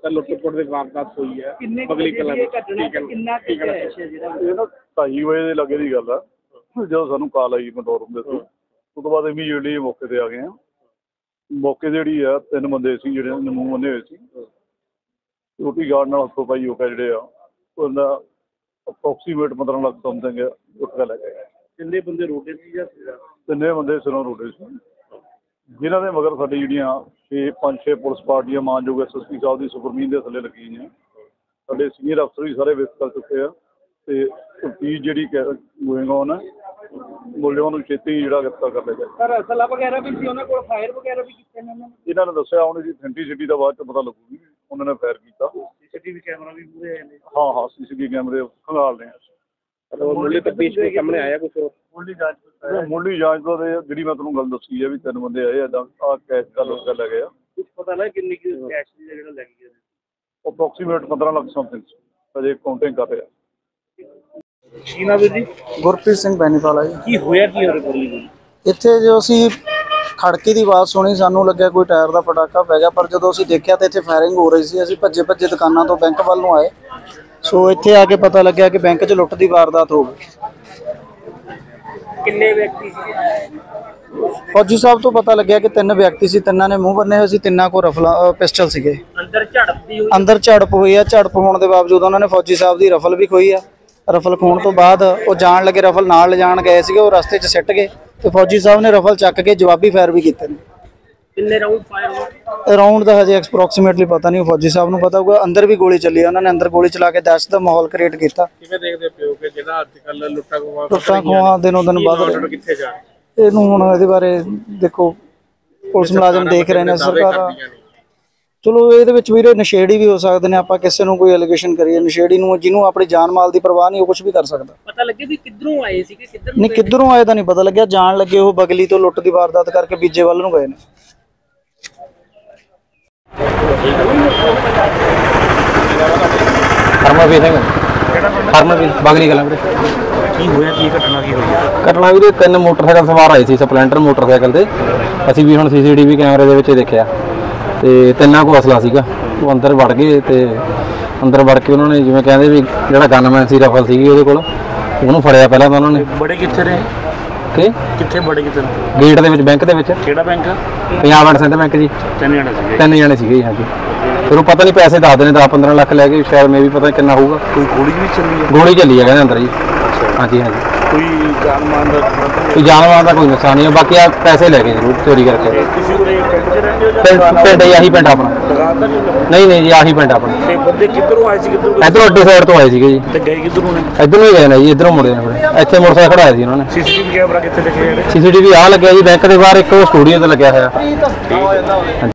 लुट-खसुट की वारदात हुई है बगली कलां किन्ना कुछ है ਜਿਹੜਾ ਇਹ ਨਾ 2:30 ਵਜੇ ਦੇ ਲੱਗੇ ਦੀ ਗੱਲ ਆ। ਜਦੋਂ ਸਾਨੂੰ ਕਾਲ ਆਈ ਕੰਟਰੋਲ ਰੂਮ ਦੇ ਤੋਂ ਉਸ ਤੋਂ ਬਾਅਦ ਇਮੀਡੀਏਟਲੀ ਮੌਕੇ ਤੇ ਆ ਗਏ ਆ। ਮੌਕੇ ਜਿਹੜੀ ਆ 3 ਬੰਦੇ ਸੀ ਜਿਹੜੇ ਮੂੰਹ ਬੰਨੇ ਹੋਏ ਸੀ, ਸਿਕਿਉਰਟੀ ਗਾਰਡ ਨਾਲ ਹੱਥੋਂ ਪਾਈ ਹੋ ਕੇ ਜਿਹੜੇ ਆ ਉਹਦਾ ਅਪਰੋਕਸੀਮੇਟ 15 ਲੱਖ ਸਮਥਿੰਗ ਲੁੱਟ ਕੇ ਲੈ ਗਏ। ਕਿੰਨੇ ਬੰਦੇ ਰੋਡੇ ਸੀ ਜਾਂ 3 ਬੰਦੇ ਸਿਰੋਂ ਰੋਡੇ ਸੀ, ਜਿਨ੍ਹਾਂ ਦੇ ਮਗਰ ਸਾਡੀ ਜਿਹੜੀਆਂ 5-6 ਪੁਲਿਸ ਪਾਰਟੀਆਂ ਮਾਨਯੋਗ SSP ਸਾਹਿਬ ਦੀ ਸੁਪਰਮੀਨ ਦੇ ਥੱਲੇ ਲੱਗੀਆਂ ਨੇ। ਸਾਡੇ ਸੀਨੀਅਰ ਅਫਸਰ ਵੀ ਸਾਰੇ ਵਿਜ਼ਿਟ ਕਰ ਚੁੱਕੇ ਆ ਤੇ ਤਫਤੀਸ਼ ਜਿਹੜੀ ਗੋਇੰਗ ਔਨ ਹੈ, ਮੁਲਜ਼ਮਾਂ ਨੂੰ ਛੇਤੀ ਜਿਹੜਾ ਗ੍ਰਿਫਤਾਰ ਕਰ ਲਿਆ ਜਾਏ। ਸਰ ਅਸਲਾ ਵਗੈਰਾ ਵੀ ਸੀ ਉਹਨਾਂ ਕੋਲ, ਫਾਇਰ ਵਗੈਰਾ ਵੀ ਕੀਤੇ ਨੇ ਉਹਨਾਂ ਨੇ? ਇਹਨਾਂ ਨੇ ਦੱਸਿਆ ਹੁਣ ਇਹਦੀ ਅਥੈਂਟਿਸਿਟੀ ਦਾ ਬਾਅਦ 'ਚ ਪਤਾ ਲੱਗੂਗੀ। ਉਹਨਾਂ ਨੇ ਫਾਇਰ ਕੀਤਾ। CCTV कैमरा भी पूरे हैं? ਹਾਂ CCTV ਕੈਮਰੇ ਖੰਗਾਲ ਰਹੇ ਆ। मुरली तफ्तीश में सामने आया कुछ और? ਮੁੱਢਲੀ ਜਾਂਚ ਤੋਂ ਜਿਹੜੀ ਮੈਂ ਤੁਹਾਨੂੰ ਗੱਲ ਦੱਸੀ ਹੈ ਵੀ 3 ਬੰਦੇ ਆਏ ਇੱਦਾਂ ਆਹ ਕੈਸ਼ ਦਾ ਲੁੱਟ ਕੇ ਲੈ ਗਏ ਆ। कुछ पता लगा कितनी की कैश की जगह लग गई? ਅਪਰੋਕਸੀਮੇਟ 15 ਲੱਖ ਸਮਥਿੰਗ ਅਜੇ ਕਾਊਂਟਿੰਗ ਕਰ ਰਹੇ ਆ। ਕੀ ਨਾਮ ਹੈ ਜੀ? ਗੁਰਪ੍ਰੀਤ ਸਿੰਘ ਬੈਨੀਵਾਲਾ ਜੀ। ਕੀ ਹੋਇਆ ਕੀ ਹੋਰ ਗੋਲੀ? ਇੱਥੇ ਜੋ ਅਸੀਂ ਖੜਕੇ ਦੀ ਆਵਾਜ਼ ਸੁਣੀ, ਸਾਨੂੰ ਲੱਗਿਆ ਕੋਈ ਟਾਇਰ ਦਾ ਪਟਾਕਾ ਪੈ ਗਿਆ, ਪਰ ਜਦੋਂ ਅਸੀਂ ਦੇਖਿਆ ਤਾਂ ਇੱਥੇ ਫਾਇਰਿੰਗ ਹੋ ਰਹੀ ਸੀ। ਅਸੀਂ ਭੱਜੇ ਦੁਕਾਨਾਂ ਤੋਂ ਬੈਂਕ ਵੱਲ ਨੂੰ ਆਏ, ਸੋ ਇੱਥੇ ਆ ਕੇ ਪਤਾ ਲੱਗਿਆ ਕਿ ਬੈਂਕ 'ਚ ਲੁੱਟ ਦੀ ਵਾਰਦਾਤ ਹੋ ਗਈ। ਕਿੰਨੇ ਵਿਅਕਤੀ ਸੀ? ਫੌਜੀ ਸਾਹਿਬ ਤੋਂ ਪਤਾ ਲੱਗਿਆ ਕਿ 3 ਵਿਅਕਤੀ ਸੀ, 3 ਨੇ ਮੂੰਹ ਬੰਨੇ ਹੋਏ ਸੀ, 3 ਕੋਲ ਰਫਲ ਪਿਸਟਲ ਸੀਗੇ। ਅੰਦਰ ਝੜਪ ਹੋਈ ਆ। ਝੜਪ ਹੋਣ ਦੇ ਬਾਵਜੂਦ ਉਹਨਾਂ ਨੇ ਫੌਜੀ ਸਾਹਿਬ ਦੀ ਰਫਲ ਵੀ ਖੋਈ ਆ। ਰਫਲ ਖੋਣ ਤੋਂ ਬਾਅਦ ਉਹ ਜਾਣ ਲੱਗੇ, ਰਫਲ ਨਾਲ ਲਿਜਾਣ ਗਏ ਸੀਗੇ, ਉਹ ਰਸਤੇ 'ਚ ਸਿੱਟ ਗਏ ਤੇ ਫੌਜੀ ਸਾਹਿਬ ਨੇ ਰਫਲ ਚੱਕ ਕੇ ਜਵਾਬੀ ਫਾਇਰ ਵੀ ਕੀਤੇ ਨੇ। ਕਿੰਨੇ ਰਾਉਂਡ ਫਾਇਰ ਹੋਏ? ਰਾਉਂਡ ਦਾ ਹਜੇ ਐਕਸਪ੍ਰੋਕਸੀਮੇਟਲੀ ਪਤਾ ਨਹੀਂ, ਫੌਜੀ ਸਾਹਿਬ ਨੂੰ ਪਤਾ ਹੋਊਗਾ। ਅੰਦਰ ਵੀ ਗੋਲੀ ਚੱਲੀ, ਉਹਨਾਂ ਨੇ ਅੰਦਰ ਗੋਲੀ ਚਲਾ ਕੇ ਦਹਿਸ਼ਤ ਦਾ ਮਾਹੌਲ ਕ੍ਰੀਏਟ ਕੀਤਾ। ਕਿਵੇਂ ਦੇਖਦੇ ਪਿਓ ਕਿ ਜਿਹੜਾ ਅੱਜ ਕੱਲ੍ਹ ਲੁੱਟਾਂ ਖੋਹਾਂ ਦਿਨੋਂ ਦਿਨ ਵੱਧ ਰਹੇ, ਕਿੱਥੇ ਜਾ ਇਹਨੂੰ ਹੁਣ ਇਹਦੇ ਬਾਰੇ ਦੇਖੋ ਪੁਲਿਸ ਮੁਲਾਜ਼ਮ ਦੇਖ ਰਹੇ ਨੇ, ਸਰਕਾਰ। ਚਲੋ ਇਹਦੇ ਵਿੱਚ ਵੀਰੇ ਨਸ਼ੇੜੀ ਵੀ ਹੋ ਸਕਦੇ ਨੇ, ਆਪਾਂ ਕਿਸੇ ਨੂੰ ਕੋਈ ਐਲੀਗੇਸ਼ਨ ਕਰੀਏ ਨਸ਼ੇੜੀ ਨੂੰ, ਜਿਹਨੂੰ ਆਪਣੀ ਜਾਨ ਮਾਲ ਦੀ ਪਰਵਾਹ ਨਹੀਂ, ਉਹ ਕੁਝ ਵੀ ਕਰ ਸਕਦਾ। ਪਤਾ ਲੱਗੇ ਵੀ ਕਿੱਧਰੋਂ ਆਏ ਸੀਗੇ, ਨਹੀਂ ਕਿੱਧਰੋਂ ਆਏ ਤਾਂ ਨਹੀਂ ਪਤਾ ਲੱਗਿਆ। ਜਾਣ ਲੱਗੇ ਉਹ ਬਗਲੀ ਤੋਂ ਲੁੱਟ ਦੀ ਵਾਰਦਾਤ ਕਰਕੇ ਬੀਜੇ ਵੱਲ ਨੂੰ ਗਏ ਨੇ। ਹਰਮਨਵੀਰ ਸਿੰਘ, ਹਰਮਨਵੀਰ ਬਗਲੀ ਕਲਾਂ ਵੀਰੇ। ਕੀ ਹੋਇਆ ਕੀ ਘਟਨਾ ਕੀ ਹੋਈ? ਘਟਨਾ ਵੀਰੇ 3 ਮੋਟਰਸਾਈਕਲ ਸਵਾਰ ਆਏ ਸੀ, ਸਪਲੈਂਡਰ ਮੋਟਰਸਾਈਕਲ ਤੇ। ਅਸੀਂ ਵੀ ਹੁਣ CCTV ਕੈਮਰੇ ਦੇ ਵਿੱਚ ਦੇਖਿਆ ਤੇ 3 ਕੋਲ ਅਸਲਾ ਸੀਗਾ। ਉਹ ਅੰਦਰ ਵੜ ਗਏ ਤੇ ਅੰਦਰ ਵੜ ਕੇ ਉਹਨਾਂ ਨੇ ਜਿਵੇਂ ਕਹਿੰਦੇ ਵੀ ਜਿਹੜਾ ਗਨਮੈਨ ਸੀ ਰਫਲ ਸੀਗੀ ਉਹਦੇ ਕੋਲ, ਉਹਨੂੰ ਫੜਿਆ ਪਹਿਲਾਂ ਤਾਂ ਉਹਨਾਂ ਨੇ। ਬੜੇ ਕਿੱਥੇ ਰਹੇ? ਕਿ ਕਿੱਥੇ ਬੜੇ ਕਿੱਥੇ? ਗੇਟ ਦੇ ਵਿੱਚ, ਬੈਂਕ ਦੇ ਵਿੱਚ। ਕਿਹੜਾ bank? Punjab and Sindh bank ji. 3 ਜਣੇ ਸੀਗੇ? 3 ਜਣੇ ਸੀਗੇ ਜੀ। ਹਾਂਜੀ, ਫਿਰ ਉਹ ਪਤਾ ਨਹੀਂ ਪੈਸੇ ਦੱਸਦੇ ਨੇ 10-15 ਲੱਖ ਲੈ ਕੇ, ਸ਼ਾਇਦ ਮੈਂ ਵੀ ਪਤਾ ਕਿੰਨਾ ਹੋਊਗਾ। ਕੋਈ ਗੋਲੀ ਵੀ ਚੱਲੀ ਹੈ? ਗੋਲੀ ਚੱਲੀ ਹੈ ਕਹਿੰਦੇ ਅੰਦਰ ਜੀ। ਹਾਂਜੀ ਹਾਂਜੀ। ਕੋਈ ਜਾਨਮਾਨ ਦਾ? ਕੋਈ ਜਾਨਮਾਨ ਦਾ ਕੋਈ ਨੁਕਸਾਨ ਨਹੀਂ, ਬਾਕੀ ਆ ਪੈਸੇ ਲੈ ਕੇ ਜ਼ਰੂਰ ਚੋਰੀ ਕਰਕੇ। ਤੁਸੀਂ ਕੋਲੇ ਪਿੰਡ 'ਚ ਰਹਿੰਦੇ ਹੋ ਜਾਂ ਪਿੰਡ ਆਹੀ ਪਿੰਡ ਆਪਣਾ? ਦੁਕਾਨ ਦਾ ਨਹੀਂ ਜੀ, ਆਹੀ ਪਿੰਡ ਆਪਣਾ। ਤੇ ਬੰਦੇ ਕਿੱਧਰੋਂ ਆਏ ਸੀ, ਕਿੱਧਰੋਂ? ਇੱਧਰੋਂ ਅੱਡੇ ਸਾਈਡ ਤੋਂ ਆਏ ਸੀਗੇ ਜੀ। ਤੇ ਗਏ ਕਿੱਧਰੋਂ ਨੇ? ਇੱਧਰੋਂ ਹੀ ਗਏ ਨੇ ਜੀ, ਇੱਧਰੋਂ ਮੁੜੇ ਨੇ ਫਿਰ। ਇੱਥੇ ਮੋਟਰਸਾਈਕਲ ਖੜਾਇਆ ਸੀ ਉਹਨਾਂ ਨੇ। CCTV ਕੈਮਰਾ ਕਿੱਥੇ ਲੱਗੇ? CCTV ਆ ਲੱਗਿਆ ਜੀ ਬੈਂਕ ਦੇ ਬਾਹਰ, ਇੱਕ ਉਹ ਸਟੂਡੀਓ ਤੇ ਲੱਗਿਆ ਹੋਇਆ।